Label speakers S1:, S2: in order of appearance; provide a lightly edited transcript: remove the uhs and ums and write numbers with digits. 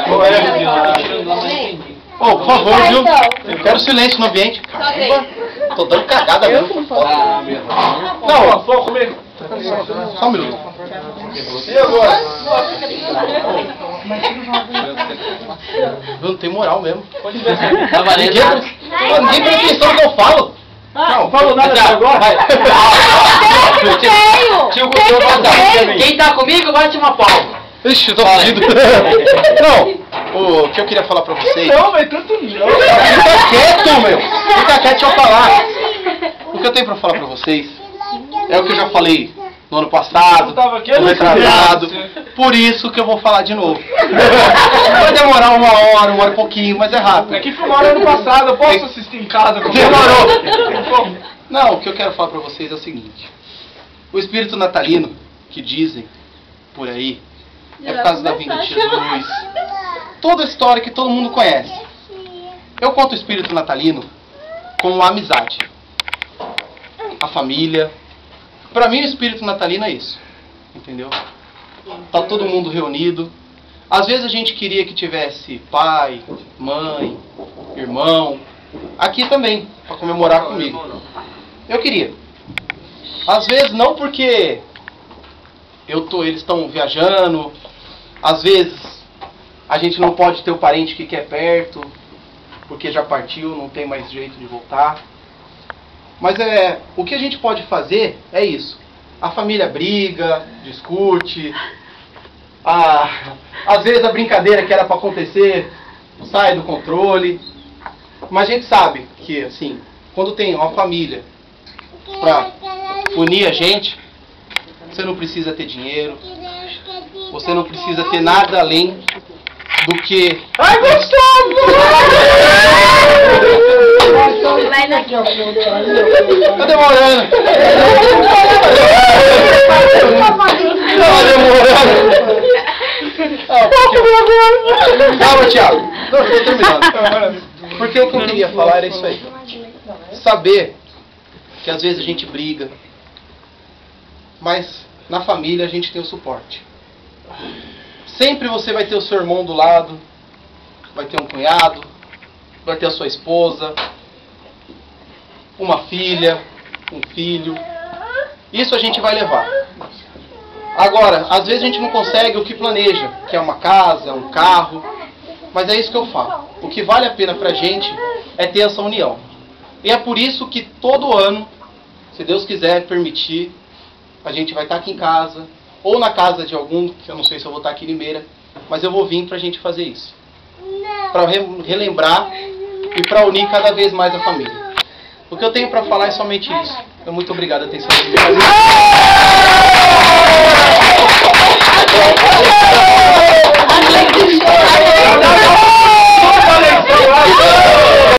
S1: Ô, por favor, viu? Eu quero silêncio no ambiente. Caramba, tô dando cagada mesmo. Não, só comigo. Só um minuto. E agora? Eu não tenho moral mesmo. Ninguém presta atenção no que eu falo. Não falo nada agora. Quem tá comigo bate uma palma. Ixi, eu tô fudido. Não, o que eu queria falar pra vocês... Não, mas tanto não. Fica quieto, meu. Fica quieto, deixa eu falar. O que eu tenho pra falar pra vocês é o que eu já falei no ano passado, no retrasado. Por isso que eu vou falar de novo. Vai demorar uma hora e pouquinho, mas é rápido.
S2: É que filmaram ano passado, eu posso assistir em casa?
S1: Demorou. Não, o que eu quero falar pra vocês é o seguinte. O espírito natalino, que dizem por aí, é por causa da vinda de Jesus. Toda a história que todo mundo conhece. Eu conto o espírito natalino como a amizade. A família. Pra mim o espírito natalino é isso. Entendeu? Tá todo mundo reunido. Às vezes a gente queria que tivesse pai, mãe, irmão. Aqui também, pra comemorar comigo. Eu queria. Às vezes não porque eles estão viajando. Às vezes a gente não pode ter o parente que quer perto, porque já partiu, não tem mais jeito de voltar. Mas o que a gente pode fazer é isso. A família briga, discute. Às vezes a brincadeira que era para acontecer sai do controle. Mas a gente sabe que, assim, quando tem uma família para unir a gente, você não precisa ter dinheiro. Você não precisa ter nada além do que... Ai, Gustavo! Tá demorando. Tá demorando. Calma, Thiago. Não, tô terminando. Porque o que eu queria falar era isso aí. Saber que às vezes a gente briga, mas na família a gente tem o suporte. Sempre você vai ter o seu irmão do lado, vai ter um cunhado, vai ter a sua esposa, uma filha, um filho. Isso a gente vai levar. Agora, às vezes a gente não consegue o que planeja, que é uma casa, um carro, mas é isso que eu falo. O que vale a pena pra gente é ter essa união. E é por isso que todo ano, se Deus quiser permitir, a gente vai estar aqui em casa, ou na casa de algum, que eu não sei se eu vou estar aqui em Limeira, mas eu vou vir pra gente fazer isso. Pra relembrar e pra unir cada vez mais a família. O que eu tenho pra falar é somente isso. Então, muito obrigado, atenção.